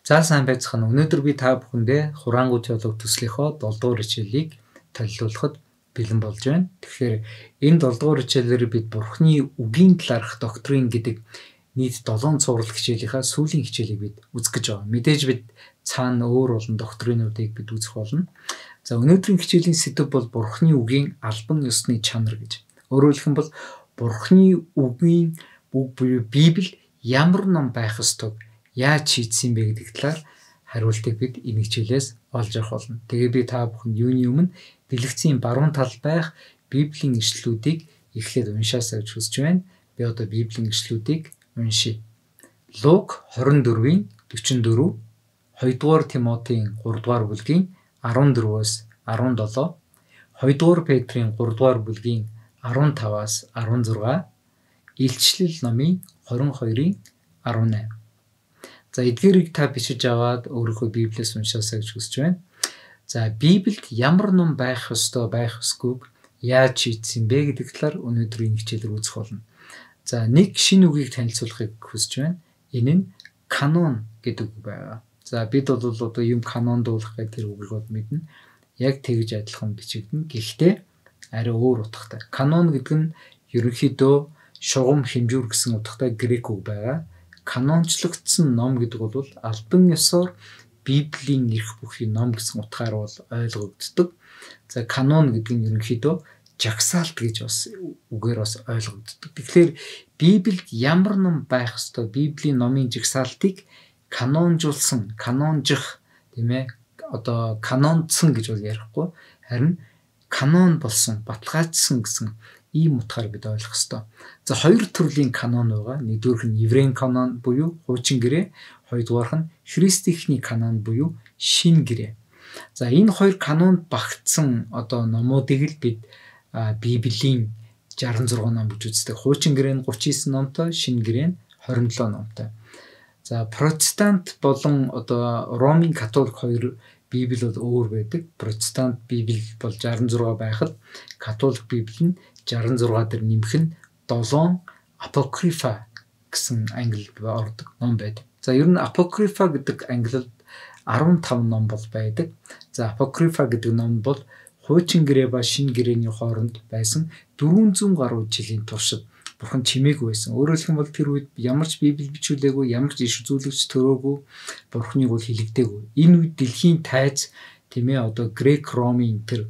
За сайн байцгаана. Өнөөдөр би та бүхэндээ Хураангуй теологи төслийнхөө 7 дугаар хичээлийг төлөвлөхөд бэлэн болж байна. Тэгэхээр энэ 7 дугаар хичээлээр бид Бурхны үгийн талаарх доктрин гэдэг нийт 7 цуврал хичээлийнхаа сүүлийн хичээлийг бид үзэх гэж байгаа. Мэдээж бид цаана өөр олон доктринуудыг бид үзэх болно. За өнөөдрийн хичээлийн сэдэв бол Бурхны үгийн албан ёсны чанар гэж. Өөрөөр хэлбэл Бурхны үгийн үг буюу Библи ямар ном байх ёстойг яаж шийдсэн бэ гэдэг талаар хариултыг бид энэ хичээлээс олж авах болно. Тэгээ би та бүхэнд юуны өмнө дэлгэцийн баруун талд байх Библийн ишлэлүүдийг эхлээд уншаасаа гэж хүсэж байна. Би одоо Библийн ишлэлүүдийг уншия. Лук 24-ийн 44, 2-р Тимотийн 3-р бүлгийн 14-өөс 17, 2-р Петрийн 3-р бүлгийн 15-аас 16, Илчлэл номын 22-ийн 18. За эдгээрийг та бичиж аваад өөрийнхөө Библиэс уншаасаа гэж хүсэж байна. За Библиэд ямар ном байх ёстой байх ёсгүйг яаж шийдсэн бэ гэдэг талаар өнөөдрийн хичээлээр үзэх болно. За нэг шинэ үгийг танилцуулахыг хүсэж байна. Энэ нь канон гэдэг үг байгаа. За бид бол одоо юм канондуулах гэх тэр үгийг бол мэднэ. Яг тэгж адилхан бичигдэнэ. Гэхдээ арай өөр утгатай. Канон гэдэг нь ерөнхийдөө шугам хэмжүүр гэсэн утгатай грек үг байгаа. Канончлогдсон ном гэдэг бол албан ёсоор Библийн эрх бүхий ном гэсэн утгаар бол ойлгогддог. За канон гэдэг нь ерөнхийдөө жагсаалт гэж бас үгээр бас ойлгогддог. Тэгэхээр Библиэд ямар ном байх ёстой, Библийн номын жагсаалтыг канонжуулсан, канонжих тийм ээ одоо канондсан гэж бол ярихгүй. Харин канон болсон, баталгаажсан гэсэн ийм утгаар бид ойлгох ёстой. За хоёр төрлийн канон байгаа. Нэгдүгээрх нь еврейн канон буюу хуучин гэрээ, хоёрдугаарх нь христийнхний канон буюу шинэ гэрээ. За энэ хоёр канонд багтсан одоо номуудыг л бид Библийн 66 ном гэж үздэг. Хуучин гэрээ нь 39 номтой, шинэ гэрээ нь 27 номтой. За протестант болон одоо Ромын католик хоёр Библи бол өөр байдаг. Протестант Библи бол 66 байхад католик Библи нь 66 дээр нэмэх нь 7 апокрифа гэсэн англи ордог ном байдаг. За ер нь апокрифа гэдэг англид 15 ном бол байдаг. За апокрифа гэдэг ном бол хуучин гэрээ ба шинэ гэрээний хооронд байсан 400 гаруй жилийн туршид Бурхан чимээгүй байсан. Өөрөөр хэлбэл тэр үед ямар ч Библи бичүүлээгүй, ямар ч иш үзүүлэгч төрөөгүй, Бурханыг бол хилэгдээгүй. Энэ үед дэлхийн тайз тийм ээ одоо грек ромын тэр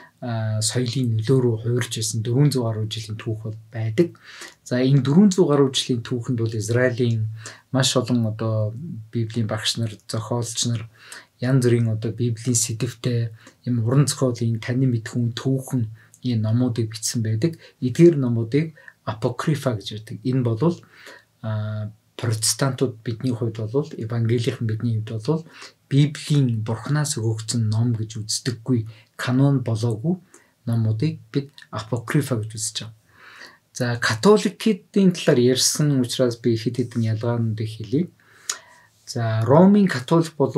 соёлын нөлөө рүү хуурж байсан 400 гаруй жилийн түүх бол байдаг. За энэ 400 гаруй жилийн түүхэнд бол Израилийн маш олон одоо Библийн багш нар, зохиолч нар янз бүрийн одоо Библийн сэдэвтэй юм уран зохиолын танин мэдхүүн түүхэн ийм номуудыг бичсэн байдаг. Эдгээр номуудыг апокрифа гэж байдаг. Энэ бол протестантууд бидний хувьд бол евангелийнхан бидний хувьд бол Библийн Бурханаас өгөгдсөн ном гэж үздэггүй, канон болоогүй номуудыг бид апокрифа гэж үзэж байгаа. За католикийн талаар ярьсан учраас би хэд хэдэн ялгаануудыг хэлье. За Ромын католик бол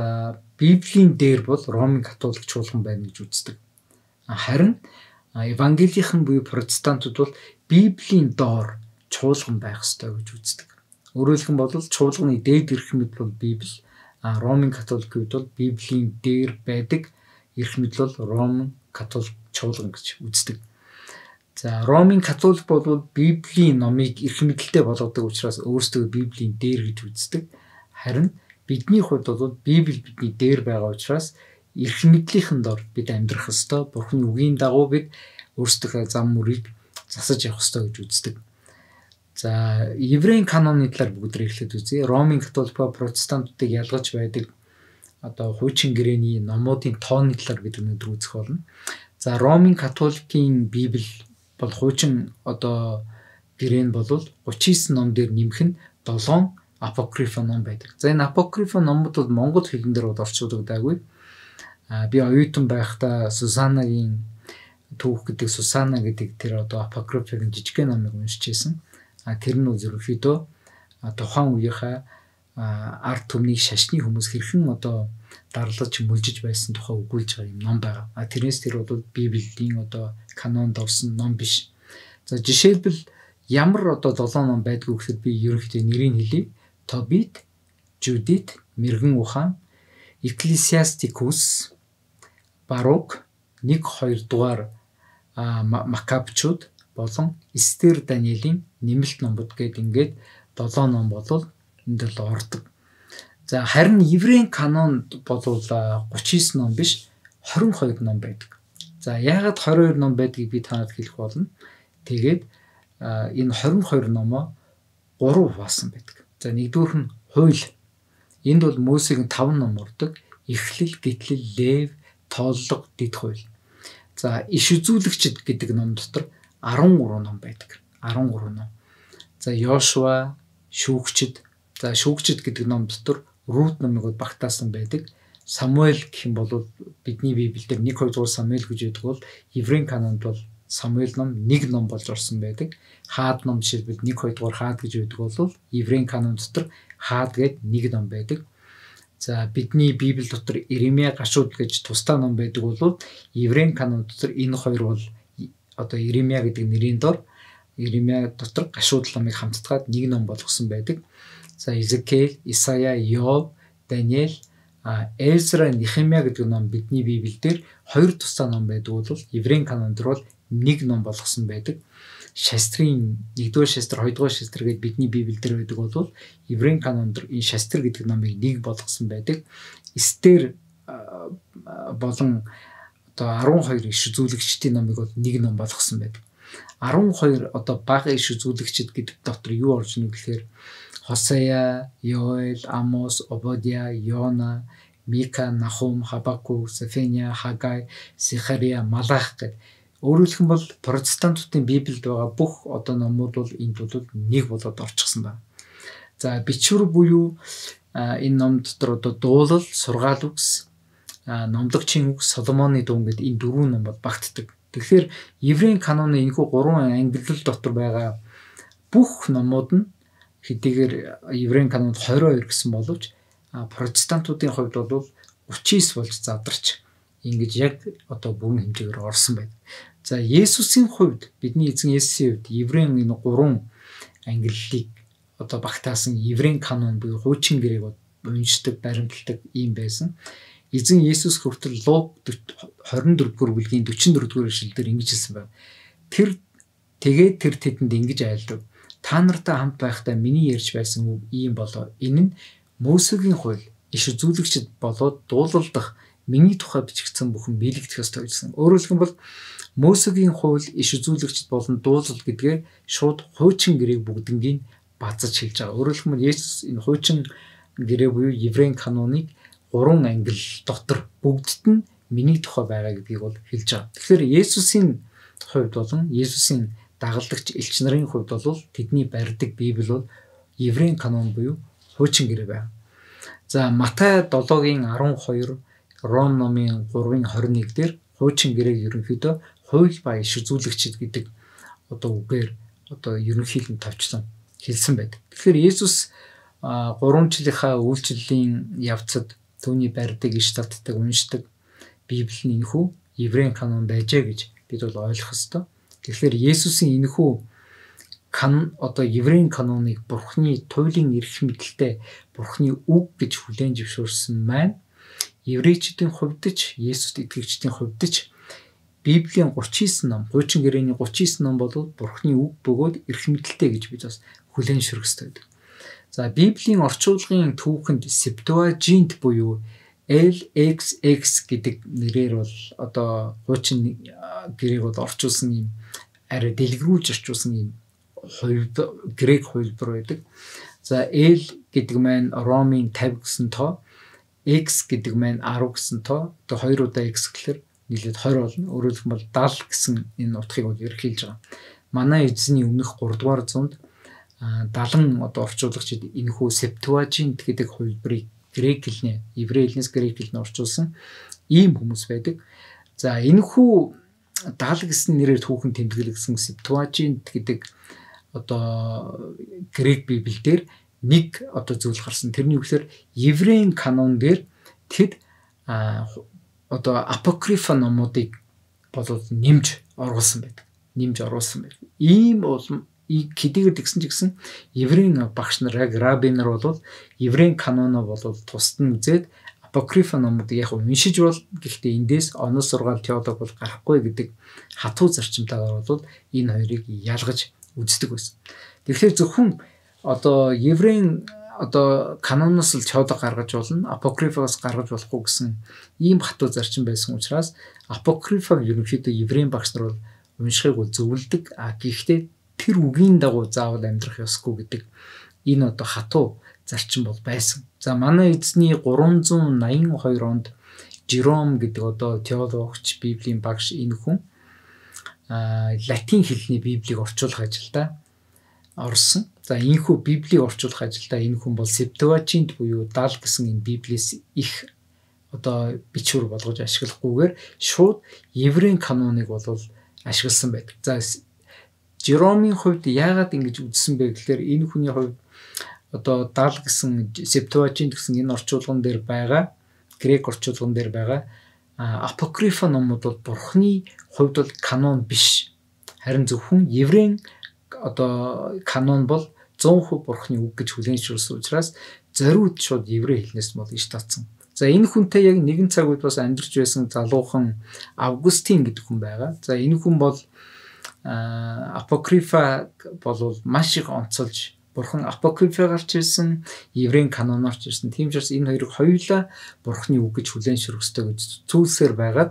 Библийн дээр бол Ромын католик чуулган байна гэж үздэг. Харин евангелийнхан буюу протестантууд бол Библийн доор чуулган байх ёстой гэж үздэг. Өөрөөр хэлбэл чуулганы дээд эрх мэд бол Библи, Ромын католик үед бол Библийн дээр байдаг эрх мэд бол Ромын католик чуулган гэж үздэг. За Ромын католик бол Библийн номыг эрх мэдэлтэй болгодог учраас өөрсдөө Библийн дээр гэж үздэг. Харин бидний хувьд бол Библи бидний дээр байгаа учраас эрх мэдлийнхэн дор бид амьдрах ёстой. Бурхны үгийн дагуу бид өөрсдийнхөө зам мөрийг засаж явах ёстой гэж үздэг. За еврейн каноны талаар бүгд эхлээд үзье. Ромын католик ба протестантуудыг ялгаж байдаг одоо хуучин гэрээний номуудын тооны талаар бид өнөөдөр үзэх болно. За Ромын католикийн Библи бол хуучин одоо гэрээ нь бол 39 ном дээр нэмэх нь 7 апокрифа ном байдаг. За энэ апокрифа номууд бол монгол хэлэн дээр бол орчуулагдаагүй. Би оюутан байхдаа Сусанагийн түүх гэдэг Сусана гэдэг тэр одоо апокрифын жижигхэн номыг уншиж байсан. Тэр нь ерөнхийдөө тухайн үеийнхаа ард түмнийг шашны хүмүүс хэрхэн одоо дарлаж мүлжиж байсан тухай өгүүлж байгаа юм ном байгаа. Тэрнээс тэр бол Библийн одоо канонд орсон ном биш. За жишээлбэл ямар одоо 7 ном байдгүй гэхэд би ерөнхийдөө нэрийг хэлье. Тобит, Жюдит, Мэргэн ухаан, Экклесиастикус, Барук, 1-2 дугаар Макабчууд болон Эстер Даниэлийн нэмэлт номбод гээд ингээд 7 ном болвол энд л ордог. За харин еврейн канонд болвол 39 ном биш 22 ном байдаг. За яагаад 22 ном байдгийг би танад хэлэх болно. Тэгээд энэ 22 номоо 3 хуваасан байдаг. За нэгдүгээр нь хууль. Энд бол Мөсегийн 5 ном ордог. Эхлэл, Гитлэл, Лев, Тооллого, Дэд хууль. За иш үзүүлэгчд гэдэг ном дотор 13 ном байдаг. 13 ном. За Йошуа, шүүгчд. За шүүгчд гэдэг ном дотор Рут номыг багтаасан байдаг. Самуэль гэх юм бол бидний Библиэлд 1-2 дугаар Самуэль гэж байдаг бол еврейн канонд бол Самуэль ном 1 ном болж орсон байдаг. Хаад ном жишээлбэл 1-2 дугаар Хаад гэж байдаг бол еврейн канон дотор Хаад гээд 1 ном байдаг. За бидний Библи дотор Иремья, Гашууд гэж тусдаа ном байдаг бол еврейн канон дотор энэ хоёр бол одоо Иремья гэдэг нэрийн дор Иремья дотор Гашууд номыг хамтдаад 1 ном болгосон байдаг. За Изекиэл, Исая, Йов, Даниэл, Эзра, Нехемия гэдэг ном бидний Библиэлд 2 тусдаа ном байдаг бол еврейн канонд бол 1 ном болгосон байдаг. Шастрын 1-р шастр, 2-р шастр гэдэг бидний Библиэлд байдаг бол еврейн канонд энэ шастр гэдэг номыг 1 болгосон байдаг. Эстер болон одоо 12 иш үзүүлэгчдийн номыг бол 1 ном болгосон байдаг. 12 одоо бага иш үзүүлэгчд гэдэг дотор юу орж ирнэ гэхээр Хосея, Йоэл, Амос, Обадия, Йона, Мика, Нахум, Хабакук, Сефения, Хагай, Захария, Малах гэдэг. Өөрөөр хэлбэл протестантуудын Библиэд байгаа бүх одоо номууд бол энд бол 1 болоод орчихсон байна. За бичвэр буюу энэ ном дотор одоо дуулал, сургаал үгс, номлогчийн үгс, Соломоны дуу гэдэг энэ 4 ном бол багтдаг. Тэгэхээр еврейн каноны энэхүү 3 ангиллал дотор байгаа бүх номууд нь хэдийгээр еврейн канонд 22 гэсэн боловч протестантуудын хувьд бол 39 болж задарч ингэж яг одоо бүрэн хэмжээгээр орсон байдаг. За Есүсийн хувьд бидний эзэн Есүсийн хувьд еврейн энэ 3 ангиллалыг одоо багтаасан еврейн канон буюу хуучин гэрээг уншдаг, баримталдаг юм байсан. Эзэн Есүс хүртэл Лук 24 дугаар бүлгийн 44 дугаар ишлэлээр ингэж хэлсэн байна. Тэр тэдэнд ингэж айлдав. Та нартай хамт байхдаа миний ярьж байсан үг ийм болоо. Энэ нь Мөсегийн хууль, иш үзүүлэгчд болоод дуулалдах миний тухай бичигдсэн бүхэн биелэгдэх ёстой гэсэн. Өөрөөр хэлбэл Мөсегийн хууль, иш үзүүлэгчд болон дуулал гэдгээ шууд хуучин гэрээг бүгднийг базаж хэлж байгаа. Өөрөөр хэлбэл Есүс энэ хуучин гэрээ буюу еврейн каноныг 3 ангил дотор бүгдд нь миний тухай байгаа гэдгийг бол хэлж байгаа. Тэгэхээр Есүсийн хувьд болон Есүсийн дагалдагч элч нарын хувьд бол тэдний барьдаг Библи бол еврейн канон буюу хуучин гэрээ байна. За Матай 7-гийн 12, Ром номын 3-ын 21 дээр хуучин гэрээг ерөнхийдөө хууль ба иш үзүүлэгчд гэдэг одоо үгээр одоо ерөнхийдөө товчлон хэлсэн байдаг. Тэгэхээр Есүс 3 жилийнхаа үйлчлэлийн явцад түүний барьдаг, иш татдаг, уншдаг Библи нь энэхүү еврейн канон байжээ гэж бид бол ойлгох ёстой. Тэгэхээр Есүсийн энэхүү одоо еврейн каноныг Бурхны туйлын эрх мэдэлтэй Бурхны үг гэж хүлээн зөвшөөрсөн маань еврейчдийн хувьд ч Есүст итгэгчдийн хувьд ч Библийн 39 ном, хуучин гэрээний 39 ном бол Бурхны үг бөгөөд эрх мэдэлтэй гэж бид бас хүлээн зөвшөөрөх ёстой. За Библийн орчуулгын түүхэнд Септуажинт буюу LXX гэдэг нэрээр бол одоо хуучин гэрээг бол орчуулсан юм арай дэлгэрүүлж орчуулсан юм грек хувилбар байдаг. За L гэдэг маань Ромын 50 гэсэн тоо, X гэдэг маань 10 гэсэн тоо. Одоо 2 удаа X гэхэлэр нийлээд 20 болно. Өөрөөр хэлбэл 70 гэсэн энэ утгыг бол ерөнхийлж байгаа. Манай эзний өмнөх 3 дугаар зуунд 70 одоо орчуулагчид энэхүү Септуажинт гэдэг хувилбарыг грек хэлний, еврей хэлнээс грек хэлний орчуулсан ийм хүмүүс байдаг. За энэхүү 70 гэсэн нэрээр түүхэн тэмдэглэсэн Септуажинт гэдэг одоо грек библиэлд нэг одоо зүйл гарсан. Тэрний үгээр еврейн канон дээр тэд одоо апокрифа номуудыг болоод нэмж оруулсан байдаг. Ийм хэдийгээр тэгсэн ч гэсэн еврейн багш нар яг рабби нар бол еврейн каноноо бол тусад нь үзээд апокрифа номуудыг яг уншиж бол гэхдээ эндээс онол сургаал теолог бол гарахгүй гэдэг хатуу зарчимтайгаар бол энэ хоёрыг ялгаж үздэг байсан. Тэгэхээр зөвхөн одоо еврейн одоо каноноос л теолог гаргаж болно, апокрифоос гаргаж болохгүй гэсэн ийм хатуу зарчим байсан учраас апокрифаг ерөнхийдөө еврейн багш нар бол уншихыг бол зөвлөдөг. Гэхдээ тэр үгийн дагуу заавал амьдрах ёсгүй гэдэг энэ одоо хатуу зарчим бол байсан. За манай эзний 382 онд Жером гэдэг одоо теологч, библийн багш энэ хүн латин хэлний библийг орчуулах ажилдаа орсон. За энэхүү библийг орчуулах ажилдаа энэ хүн бол Септуагинт буюу 70 гэсэн энэ библиэс их одоо бичвэр болгож ашиглахгүйгээр шууд еврейн каноныг бол ашигласан байдаг. За Жеромын хувьд яагаад ингэж үзсэн бэ гэхээр энэ хүний хувьд одоо 70 гэсэн Септуагинт гэсэн энэ орчуулган дээр байгаа грек орчуулган дээр байгаа апокрифа номууд бол бурхны хувьд бол канон биш. Харин зөвхөн еврейн одоо канон бол 100% бурхны үг гэж хүлээншүүлсэн учраас зориуд шууд еврей хэлнээс бол иш татсан. За энэ хүнтэй яг нэгэн цаг үед бас амьдарч байсан залуухан Августин гэдэг хүн байгаа. За энэ хүн бол апокрифа бол маш их онцолж бурхан апокрифагаар ч ирсэн, еврейн каноноор ч ирсэн. Тийм ч бас энэ хоёрыг хоёулаа бурхны үг гэж хүлээншүүлэх ёстой гэж зүйлсээр байгаад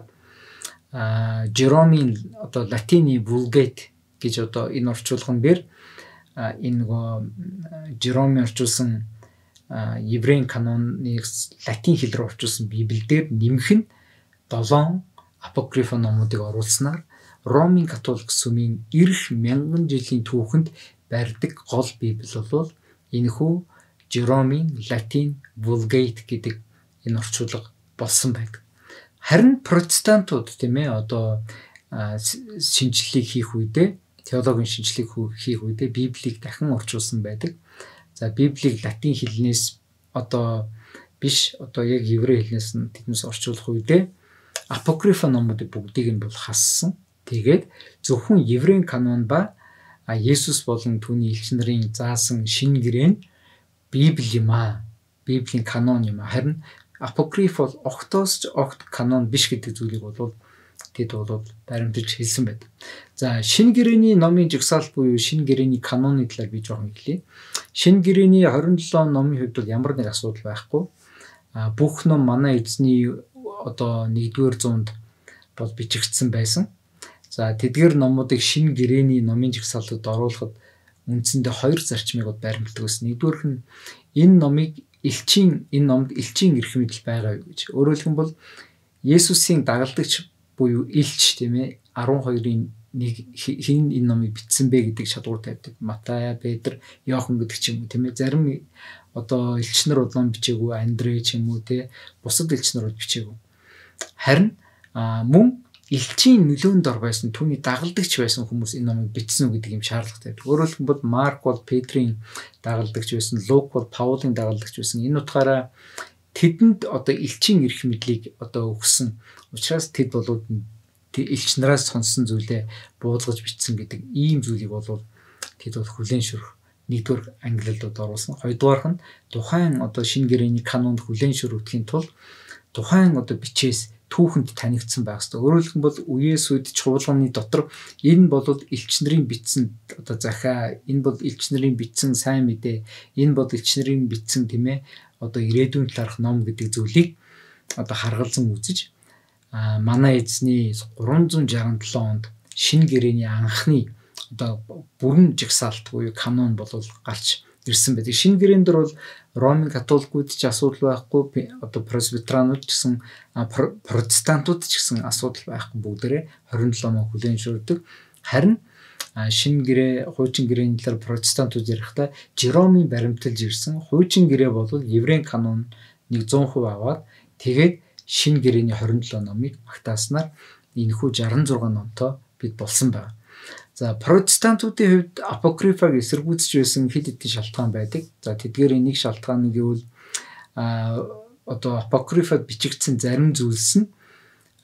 Жеромын одоо латины Vulgate гэж одоо энэ орчуулган дээр энэ нөгөө Жеромын орчуулсан еврейн каноныг латин хэл рүү орчуулсан библиэлд нэмэх нь 7 апокрифа номуудыг оруулснаар Ромын католик сүмийн ирэх мянган жилийн түүхэнд барьдаг гол библи бол энэхүү Жеромын латин Vulgate гэдэг энэ орчуулга болсон байдаг. Харин протестантууд тийм ээ одоо шинжлэлийг хийх үедээ теологийн шинжлэх хийх үедээ библийг дахин орчуулсан байдаг. За библийг латин хэлнээс одоо биш одоо яг еврей хэлнээс нь тэднээс орчуулах үедээ апокрифа номуудыг бүгдийг нь бол хассан. Тэгээд зөвхөн еврейн канон ба Есүс болон түүний элч нарын заасан шинэ гэрээ нь библи юм аа. Библийн канон юм аа. Харин апокриф бол огтоос ч огт канон биш гэдэг зүйлийг бол тэд бол баримтаж хэлсэн байдаг. За шинэ гэрээний номын жагсаалт буюу шинэ гэрээний каноны талаар би жоохон хэлье. Шинэ гэрээний 27 номын хувьд бол ямар нэг асуудал байхгүй. Бүх ном манай эзний одоо 1-р зуунд бол бичигдсэн байсан. За тэдгээр номуудыг шинэ гэрээний номын жагсаалтад оруулахад үндсэндээ хоёр зарчмыг баримтдаг гэсэн. Нэгдүгээрх нь энэ номыг энэ номд элчийн эрх мэдэл байгаа юу гэж. Өөрөөр хэлбэл Есүсийн дагалдагч буюу элч тийм ээ 12-ын нэг хин энэ номыг бичсэн бэ гэдэг шалгуур тавьдаг. Матай, Петр, Иохан гэдэг ч юм уу тийм ээ. Зарим одоо элч нар ном бичээгүй, Андрей ч юм уу тийм бусад элч нар бичээгүй. Харин мөн элчийн нөлөөнд ор байсан түүний дагалдагч байсан хүмүүс энэ номыг бичсэн үү гэдэг юм шаардлагатай. Өөрөөр хэлбэл Марк бол Петрийн дагалдагч байсан, Лук бол Паулийн дагалдагч байсан. Энэ утгаараа тэдэнд одоо элчийн эрх мэдлийг одоо өгсөн. Учираас тэд бол элч нараас сонсон зүйлээ буулгаж бичсэн гэдэг ийм зүйлийг бол тэд бол хүлээншүрэх нэгдүгээр ангилалд оруулсан. Хоёрдугаарх нь тухайн одоо шинэ гэрээний канонд хүлээншүрүүлэхийн тулд тухайн одоо бичээс түүхэнд танигдсан байх ёстой. Өөрөөр хэлбэл үеэс үед чуулганы дотор энэ бол элч нарын бичсэн одоо захиа, энэ бол элч нарын бичсэн сайн мэдээ, энэ бол элч нарын бичсэн тийм ээ одоо ирээдүйн талаарх ном гэдэг зүйлийг одоо харгалзан үзэж манай эзний 367 онд шинэ гэрээний анхны одоо бүрэн жагсаалт буюу канон бол гарч ирсэн байдаг. Шинэ гэрээн дээр бол Ромын католикууд ч асуудал байхгүй, одоо пресвитеранууд ч гэсэн протестантууд ч гэсэн асуудал байхгүй бүгдээрээ 27 мөн хүлээншүүлдэг. Харин шинэ гэрээ, хуучин гэрээний талаар протестантууд ярихдаа Жеромын баримталж ирсэн хуучин гэрээ бол еврейн канон 100% аваад тэгээд шинэ гэрээний 27 номыг багтааснаар энэхүү 66 номтой бид болсон байна. За протестантуудын хувьд апокрифаг эсэргүүцэж байсан хэд хэдэн шалтгаан байдаг. За тэдгээр нэг шалтгаан нь гэвэл одоо апокрифад бичигдсэн зарим зүйлс нь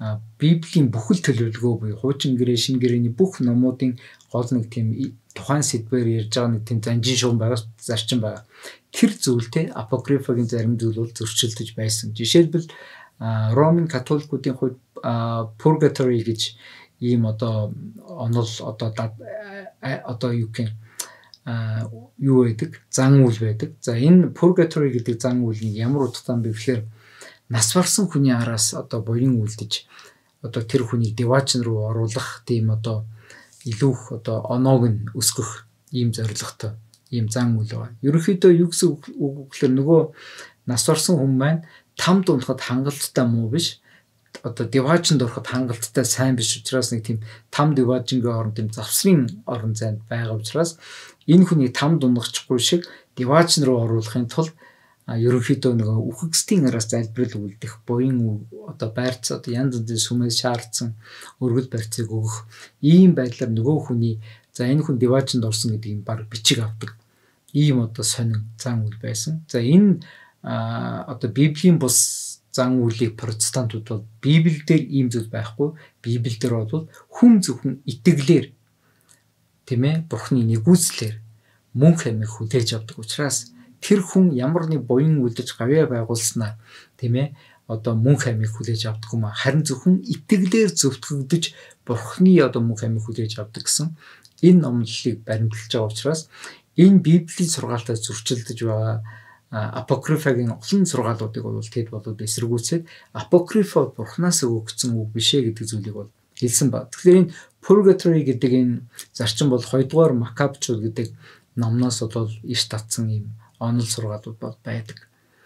Библийн бүхэл төлөвлөгөө буюу хуучин гэрээ, шинэ гэрээний бүх номуудын гол нэг тийм тухайн сэдвээр ярьж байгаа нэг тийм занжин шугам байгаа, зарчим байгаа. Тэр зүйлтэй апокрифагийн зарим зүйл бол зөрчилдөж байсан. Жишээлбэл Ромын католикуудын хувьд purgatory гэж ийм одоо онол одоо юу гэх юу байдаг? Зан үйл байдаг. За энэ purgatory гэдэг зан үйлийг ямар утгатай бэ гэхээр нас барсан хүний араас одоо буян үлдэж одоо тэр хүнийг девачн руу оруулах тийм одоо илүү их одоо оноог нь өсгөх ийм зорилготой ийм зан үйл байна. Ерөнхийдөө юу гэсэн үг гэхээр нөгөө нас барсан хүн маань тамд унахад хангалттай муу биш. Одоо девачнд ороход хангалттай сайн биш учраас нэг тийм там девачнгийн хооронд тийм завсрын орон зайд байгаа учраас энэ хүнийг тамд унгахгүй шиг девачн руу оруулахын тулд ерөнхийдөө нөгөө үхэгсдийн араас залбирал үлдэх буян одоо байрц одоо янз бүрийн сүмээс шаардсан өргөл барьцыг өгөх ийм байдлаар нөгөө хүний за энэ хүн девачнд орсон гэдгийг баг бичиг авдаг ийм одоо сонин зан үйл байсан. За энэ одоо Библийн бус зан үйлийг протестантууд бол Библиэлд ийм зүйл байхгүй. Библиэлд бол хүн зөвхөн итгэлээр тийм ээ Бурхны нэгүслэр мөнх амийг хүлээж авдаг учраас тэр хүн ямар нэг буян үлдэж гавьяа байгуулснаа тийм ээ одоо мөнх амийг хүлээж авдаг юм а харин зөвхөн итгэлээр зөвтгөгдөж Бурхны одоо мөнх амийг хүлээж авдаг гэсэн энэ номлолыг баримтлаж байгаа учраас энэ Библийн сургаалтай зөрчилдөж байгаа апокрифагийн олон сургаалуудыг бол тэд болоод эсэргүүцээд апокрифа Бурханаас өгөгдсөн үг бишээ гэдэг зүйлийг бол хэлсэн ба. Тэгэхээр энэ purgatory гэдэг энэ зарчим бол 2 дугаар Макабчууд гэдэг номноос бол иш татсан юм онол сургаалууд бол байдаг.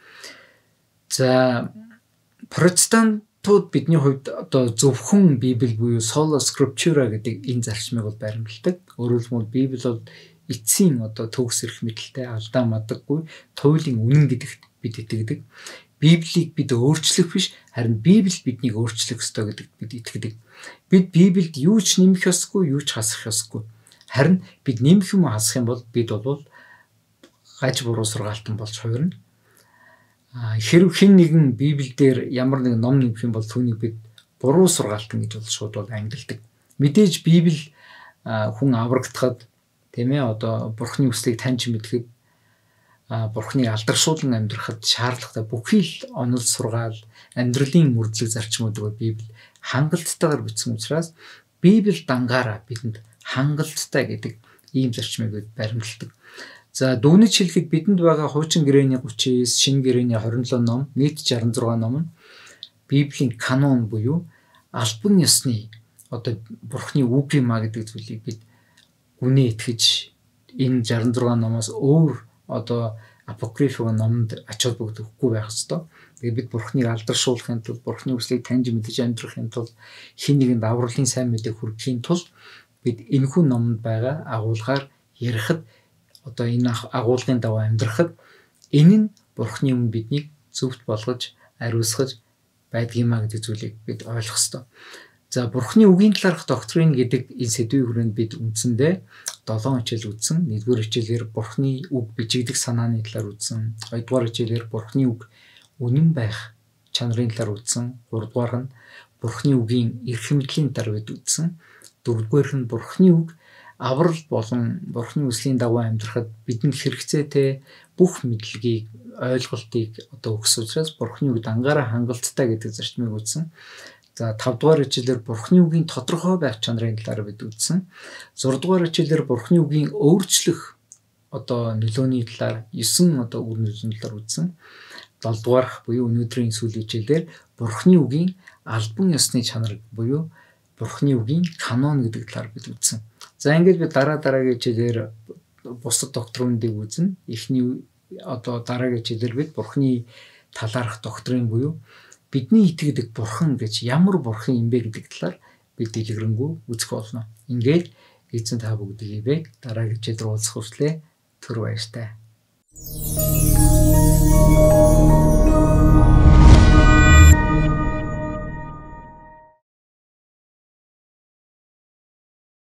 За протестантууд бидний хувьд одоо зөвхөн Библи буюу sola scriptura гэдэг энэ зарчмыг бол баримталдаг. Өөрөөр хэлбэл Библи бол эцсийн одоо төгс эрх мэдэлтэй алдаа мадаггүй туйлын үнэн гэдэгт бид итгэдэг. Библийг бид өөрчлөх биш харин Библи биднийг өөрчлөх ёстой гэдэгт бид итгэдэг. Бид Библиэд юу ч нэмэх ёсгүй, юу ч хасах ёсгүй. Харин бид нэмэх юм хасах юм бол бид бол гаж буруу сургаалтан болж хувирна. Хэрв хэн нэгэн Библиэлд ямар нэг ном нэмэх юм бол түүнийг бид буруу сургаалтан гэж бол шууд бол ангилдаг. Мэдээж Библи хүн аврагдахад тийм ээ одоо Бурхны үслийг таньж мэдхэд Бурхныг алдаршуулан амьдрахад шаардлагатай бүхий л онол сургаал амьдралын мөрдлөг зарчмуудыг Библи хангалттайгаар бичсэн учраас Библи дангаараа бидэнд хангалттай гэдэг ийм зарчмыг бид баримталдаг. За дүгнэж хэлэхэд бидэнд байгаа хуучин гэрээний 39, шинэ гэрээний 27 ном, нийт 66 ном нь Библийн канон буюу албан ёсны одоо Бурхны үг юм а гэдэг зүйлийг бид үнэ итгэж энэ 66 номоос өөр одоо апокрифа номонд ач холбогдохгүй байх ёстой. Тэгээд бид Бурхныг алдаршуулахын тулд Бурхны үслийг таньж мэдж амьдрахын тулд хин нэгэнд авралын сайн мэдээг хүргэхийн тулд бид энэхүү номонд байгаа агуулгаар ярихад одоо энэ агуулгын дагуу амьдрахад энэ нь Бурхны өмнө биднийг зөвхт болгож ариусгаж байдгиймаа гэдэг зүйлийг бид ойлгох ёстой. За Бурхны үгийн талаарх доктрин гэдэг энэ сэдвийн хүрээнд бид үндсэндээ 7 хичээл үзсэн. 1-р хичээлээр Бурхны үг бичигдэх санааны талаар үзсэн. 2-р хичээлээр Бурхны үг үнэн байх чанарын талаар үзсэн. 3-р нь Бурхны үгийн эрх мэдлийн талаар бид үзсэн. 4-р нь Бурхны үг аврал болон Бурхны үслийн дагуу амьдрахад бидэнд хэрэгцээтэй бүх мэдлэгийг ойлголтыг одоо өгс учраас Бурхны үг дангаараа хангалттай гэдэг зарчмыг үзсэн. За 5 дугаар хичээлээр Бурхны үгийн тодорхой байх чанарын талаар бид үзсэн. 6 дугаар хичээлээр Бурхны үгийн өөрчлөх одоо нөлөөний талаар 9 одоо үр нөлөөний талаар үзсэн. 7 дугаарх буюу өнөөдрийн сүүлийн хичээлээр Бурхны үгийн албан ёсны чанар буюу Бурхны үгийн канон гэдэг талаар бид үзсэн. За ингээд бид дараагийн хичээлээр бусад доктринуудыг үзнэ. Эхний одоо дараагийн хичээлээр бид Бурхны талаарх доктрин буюу бидний итгэдэг Бурхан гэж ямар Бурхан юм бэ гэдэг талаар бид дэлгэрэнгүй үзэх болно. Ингээд эзэн та бүгдийг ивэ дараагийн хичээлээр уулзах хүртлээр түр баяртай.